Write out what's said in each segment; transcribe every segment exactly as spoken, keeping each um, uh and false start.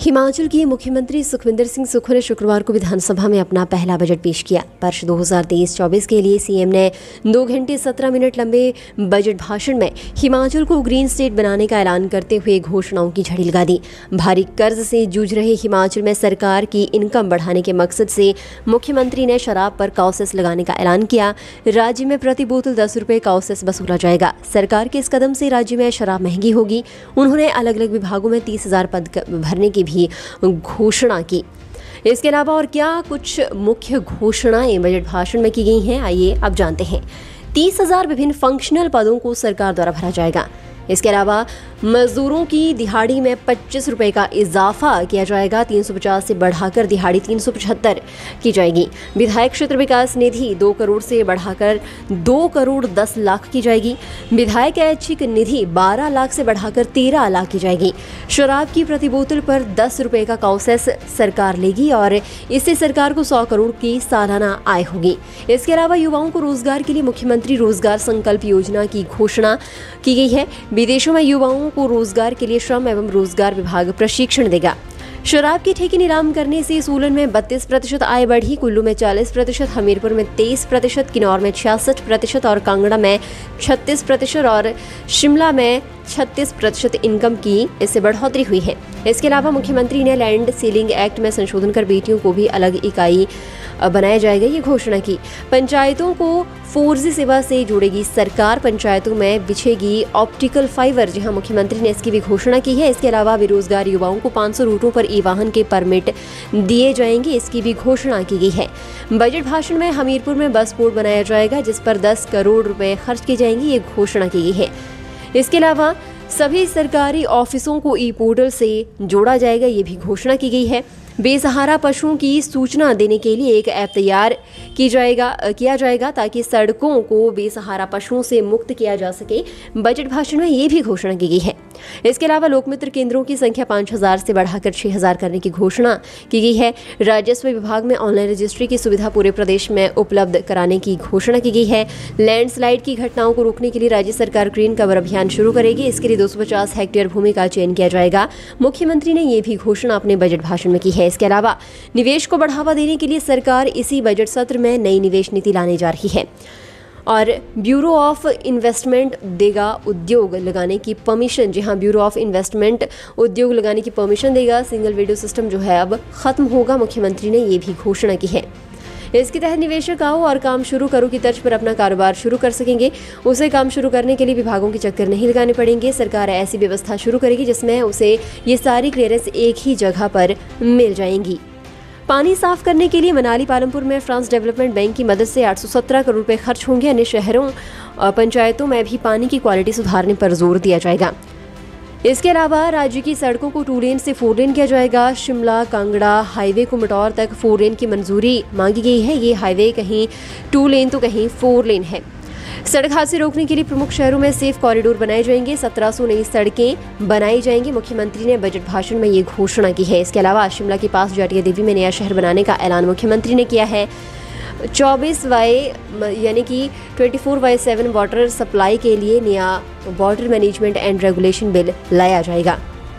हिमाचल के मुख्यमंत्री सुखविंदर सिंह सुक्खू ने शुक्रवार को विधानसभा में अपना पहला बजट पेश किया। वर्ष दो हज़ार तेईस चौबीस के लिए सीएम ने दो घंटे सत्रह मिनट लंबे बजट भाषण में हिमाचल को ग्रीन स्टेट बनाने का ऐलान करते हुए घोषणाओं की झड़ी लगा दी। भारी कर्ज से जूझ रहे हिमाचल में सरकार की इनकम बढ़ाने के मकसद से मुख्यमंत्री ने शराब पर काउसेस लगाने का ऐलान किया। राज्य में प्रति बोतल दस रुपये काउसेस वसूला जाएगा। सरकार के इस कदम से राज्य में शराब महंगी होगी। उन्होंने अलग अलग विभागों में तीस हजार पद भरने की भी घोषणा की। इसके अलावा और क्या कुछ मुख्य घोषणाएं बजट भाषण में की गई हैं, आइए अब जानते हैं। तीस हजार विभिन्न फंक्शनल पदों को सरकार द्वारा भरा जाएगा। इसके अलावा मजदूरों की दिहाड़ी में पच्चीस रुपए का इजाफा किया जाएगा। तीन सौ पचास से बढ़ाकर दिहाड़ी तीन सौ पचहत्तर की जाएगी। विधायक क्षेत्र विकास निधि दो करोड़ से बढ़ाकर दो करोड़ दस लाख की जाएगी। विधायक ऐच्छिक निधि बारह लाख से बढ़ाकर तेरह लाख की जाएगी। शराब की प्रति बोतल पर दस रुपए का काउसेस सरकार लेगी और इससे सरकार को सौ करोड़ की सालाना आय होगी। इसके अलावा युवाओं को रोजगार के लिए मुख्यमंत्री रोजगार संकल्प योजना की घोषणा की गई है। विदेशों में युवाओं को रोजगार के लिए श्रम एवं रोजगार विभाग प्रशिक्षण देगा। शराब की ठेके नीलाम करने से सोलन में बत्तीस प्रतिशत आय बढ़ी, कुल्लू में चालीस प्रतिशत, हमीरपुर में तेईस प्रतिशत, किन्नौर में छियासठ प्रतिशत और कांगड़ा में छत्तीस प्रतिशत और शिमला में छत्तीस प्रतिशत इनकम की इससे बढ़ोतरी हुई है। इसके अलावा मुख्यमंत्री ने लैंड सीलिंग एक्ट में संशोधन कर बेटियों को भी अलग इकाई बनाया जाएगा, ये घोषणा की। पंचायतों को फोर जी सेवा से जोड़ेगी सरकार। पंचायतों में बिछेगी ऑप्टिकल फाइबर, जहां मुख्यमंत्री ने इसकी भी घोषणा की है। इसके अलावा बेरोजगार युवाओं को पाँच सौ रूटों पर ई वाहन के परमिट दिए जाएंगे, इसकी भी घोषणा की गई है। बजट भाषण में हमीरपुर में बस पोर्ट बनाया जाएगा, जिस पर दस करोड़ रुपए खर्च किए जाएंगे, ये घोषणा की गई है। इसके अलावा सभी सरकारी ऑफिसों को ई पोर्टल से जोड़ा जाएगा, ये भी घोषणा की गई है। बेसहारा पशुओं की सूचना देने के लिए एक ऐप तैयार की जाएगा किया जाएगा ताकि सड़कों को बेसहारा पशुओं से मुक्त किया जा सके। बजट भाषण में ये भी घोषणा की गई है। इसके अलावा लोकमित्र केंद्रों की संख्या पाँच हजार से बढ़ाकर छह हजार करने की घोषणा की गई है। राजस्व विभाग में ऑनलाइन रजिस्ट्री की सुविधा पूरे प्रदेश में उपलब्ध कराने की घोषणा की गई है। लैंडस्लाइड की घटनाओं को रोकने के लिए राज्य सरकार ग्रीन कवर अभियान शुरू करेगी। इसके लिए दो सौ पचास हेक्टेयर भूमि का चयन किया जाएगा। मुख्यमंत्री ने ये भी घोषणा अपने बजट भाषण में की है। इसके अलावा निवेश को बढ़ावा देने के लिए सरकार इसी बजट सत्र में नई निवेश नीति लाने जा रही है और ब्यूरो ऑफ इन्वेस्टमेंट देगा उद्योग लगाने की परमिशन। जी हाँ, ब्यूरो ऑफ इन्वेस्टमेंट उद्योग लगाने की परमिशन देगा। सिंगल विंडो सिस्टम जो है अब खत्म होगा। मुख्यमंत्री ने ये भी घोषणा की है। इसके तहत निवेशक आओ और काम शुरू करो की तर्ज पर अपना कारोबार शुरू कर सकेंगे। उसे काम शुरू करने के लिए विभागों के चक्कर नहीं लगाने पड़ेंगे। सरकार ऐसी व्यवस्था शुरू करेगी जिसमें उसे ये सारी क्लियरेंस एक ही जगह पर मिल जाएंगी। पानी साफ करने के लिए मनाली पालमपुर में फ्रांस डेवलपमेंट बैंक की मदद से आठ सौ सत्रह करोड़ रुपए खर्च होंगे। अन्य शहरों और पंचायतों में भी पानी की क्वालिटी सुधारने पर जोर दिया जाएगा। इसके अलावा राज्य की सड़कों को टू लेन से फोर लेन किया जाएगा। शिमला कांगड़ा हाईवे को मटौर तक फोर लेन की मंजूरी मांगी गई है। ये हाईवे कहीं टू लेन तो कहीं फोर लेन है। सड़क हादसे रोकने के लिए प्रमुख शहरों में सेफ कॉरिडोर बनाए जाएंगे। सत्रह सौ नई सड़कें बनाई जाएंगी। मुख्यमंत्री ने बजट भाषण में ये घोषणा की है। इसके अलावा शिमला के पास जाटिया देवी में नया शहर बनाने का ऐलान मुख्यमंत्री ने किया है। चौबीस वाई यानी कि चौबीस बाई सात वाटर सप्लाई के लिए नया water management and regulation bill लाया जाएगा।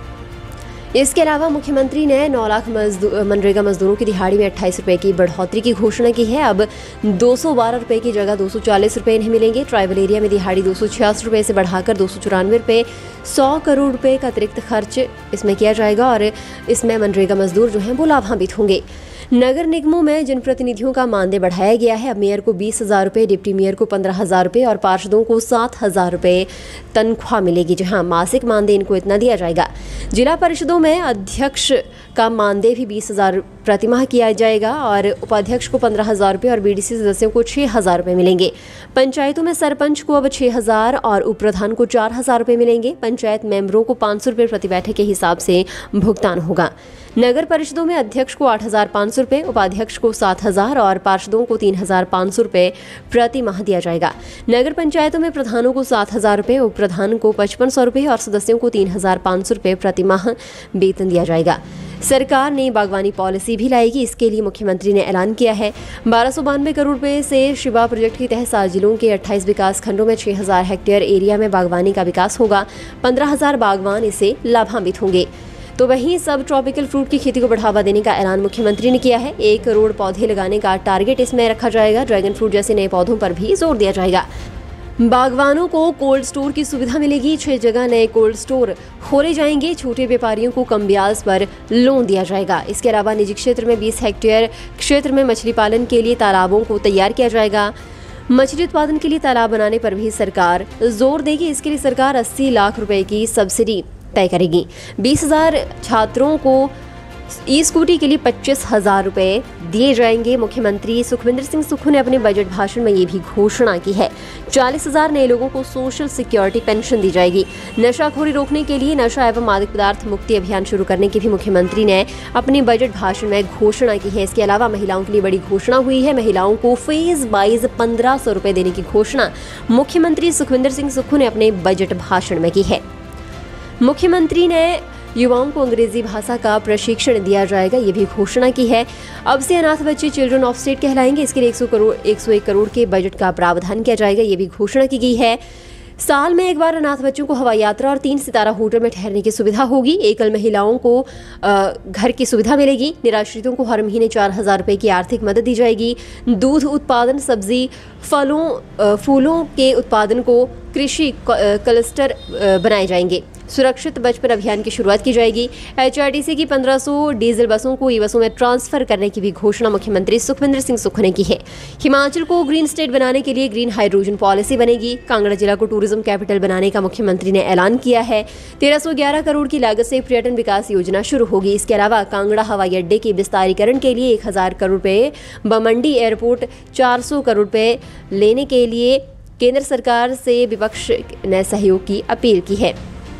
इसके अलावा मुख्यमंत्री ने नौ लाख मजदूर मनरेगा मजदूरों की दिहाड़ी में अट्ठाईस रुपए की बढ़ोतरी की घोषणा की है। अब दो सौ बारह रुपए की जगह दो सौ चालीस रुपए इन्हें मिलेंगे। ट्राइबल एरिया में दिहाड़ी दो सौ छियासठ रुपए से बढ़ाकर दो सौ चौरानवे रुपए, सौ करोड़ रुपए का अतिरिक्त खर्च इसमें किया जाएगा और इसमें मनरेगा मजदूर जो हैं वो लाभान्वित होंगे। नगर निगमों में जनप्रतिनिधियों का मानदेय बढ़ाया गया है। अब मेयर को बीस हजार रुपये, डिप्टी मेयर को पंद्रह हजार रुपये और पार्षदों को सात हजार रुपये तनख्वाह मिलेगी। जहां मासिक मानदेय इनको इतना दिया जाएगा। जिला परिषदों में अध्यक्ष का मानदेय भी बीस हजार प्रतिमाह किया जाएगा और उपाध्यक्ष को पंद्रह हजार रुपये और बीडीसी सदस्यों को छह हजार रुपये मिलेंगे। पंचायतों में सरपंच को अब छह हजार और उप प्रधान को चार हजार रुपये मिलेंगे। पंचायत मेंबरों को पाँच सौ रुपये प्रति बैठक के हिसाब से भुगतान होगा। नगर परिषदों में अध्यक्ष को आठ हजार पाँच सौ रुपये, उपाध्यक्ष को सात हजार और पार्षदों को तीन हजार पाँच सौ रुपये प्रति माह दिया जाएगा। नगर पंचायतों में प्रधानों को सात हजार रुपये, उप प्रधान को पचपन सौ रुपये और सदस्यों को तीन हजार पाँच सौ रुपये प्रति माह वेतन दिया जाएगा। सरकार ने बागवानी पॉलिसी भी लाएगी। इसके लिए मुख्यमंत्री ने ऐलान किया है। बारह सौ बानवे करोड़ रुपए से शिवा प्रोजेक्ट के तहत सात जिलों के अट्ठाईस विकास खंडों में छह हजार हेक्टेयर एरिया में बागवानी का विकास होगा। पंद्रह हजार बागवान इससे लाभान्वित होंगे। तो वहीं सब ट्रॉपिकल फ्रूट की खेती को बढ़ावा देने का ऐलान मुख्यमंत्री ने किया है। एक करोड़ पौधे लगाने का टारगेट इसमें रखा जाएगा। ड्रैगन फ्रूट जैसे नए पौधों पर भी जोर दिया जाएगा। बागवानों को कोल्ड स्टोर की सुविधा मिलेगी। छह जगह नए कोल्ड स्टोर खोले जाएंगे। छोटे व्यापारियों को कम ब्याज पर लोन दिया जाएगा। इसके अलावा निजी क्षेत्र में बीस हेक्टेयर क्षेत्र में मछली पालन के लिए तालाबों को तैयार किया जाएगा। मछली उत्पादन के लिए तालाब बनाने पर भी सरकार जोर देगी। इसके लिए सरकार अस्सी लाख रुपए की सब्सिडी तय करेगी। बीस हजार छात्रों को ई स्कूटी के लिए पच्चीस हजार रुपए दिए जाएंगे। मुख्यमंत्री सुखविंदर सिंह सुक्खू ने अपने बजट भाषण में ये भी घोषणा की है। चालीस हजार नए लोगों को सोशल सिक्योरिटी पेंशन दी जाएगी। नशाखोरी रोकने के लिए नशा एवं मादक पदार्थ मुक्ति अभियान शुरू करने की भी मुख्यमंत्री ने अपने बजट भाषण में घोषणा की है। इसके अलावा महिलाओं के लिए बड़ी घोषणा हुई है। महिलाओं को फेज वाइज पंद्रह सौ रुपए देने की घोषणा मुख्यमंत्री सुखविंदर सिंह सुक्खू ने अपने बजट भाषण में की है। मुख्यमंत्री ने युवाओं को अंग्रेजी भाषा का प्रशिक्षण दिया जाएगा, ये भी घोषणा की है। अब से अनाथ बच्चे चिल्ड्रन ऑफ स्टेट कहलाएंगे। इसके लिए एक सौ करोड़ एक सौ एक करोड़ के बजट का प्रावधान किया जाएगा, ये भी घोषणा की गई है। साल में एक बार अनाथ बच्चों को हवाई यात्रा और तीन सितारा होटल में ठहरने की सुविधा होगी। एकल महिलाओं को घर की सुविधा मिलेगी। निराश्रितों को हर महीने चार हजार रुपए की आर्थिक मदद दी जाएगी। दूध उत्पादन, सब्जी, फलों फूलों के उत्पादन को कृषि क्लस्टर बनाए जाएंगे। सुरक्षित बचपन अभियान की शुरुआत की जाएगी। एचआरटीसी की पंद्रह सौ डीजल बसों को ई बसों में ट्रांसफर करने की भी घोषणा मुख्यमंत्री सुखविंदर सिंह सुक्खू ने की है। हिमाचल को ग्रीन स्टेट बनाने के लिए ग्रीन हाइड्रोजन पॉलिसी बनेगी। कांगड़ा जिला को टूरिज्म कैपिटल बनाने का मुख्यमंत्री ने ऐलान किया है। तेरह सौ ग्यारह करोड़ की लागत से पर्यटन विकास योजना शुरू होगी। इसके अलावा कांगड़ा हवाई अड्डे के विस्तारीकरण के लिए एक हजार करोड़ रुपए, बमंडी एयरपोर्ट चार सौ करोड़ रुपए लेने के लिए केंद्र सरकार से विपक्ष ने सहयोग की अपील की है।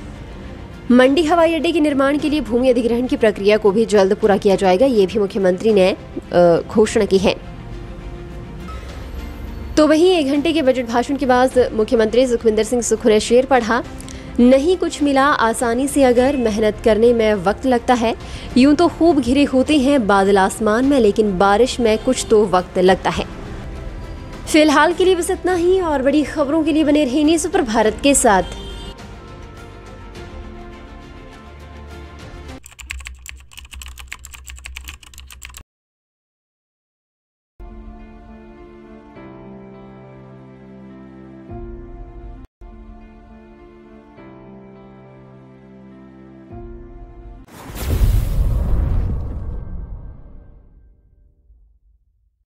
मंडी हवाई अड्डे के निर्माण के लिए भूमि अधिग्रहण की प्रक्रिया को भी जल्द पूरा किया जाएगा, ये भी मुख्यमंत्री ने घोषणा की है। तो वहीं एक घंटे के बजट भाषण के बाद मुख्यमंत्री सुखविंदर सिंह सुक्खू ने शेर पढ़ा, नहीं कुछ मिला आसानी से अगर मेहनत करने में वक्त लगता है। यूं तो खूब घिरे होते हैं बादल आसमान में, लेकिन बारिश में कुछ तो वक्त लगता है। फिलहाल के लिए बस इतना ही, और बड़ी खबरों के लिए बने रहिए न्यूज़ सुपर भारत के साथ।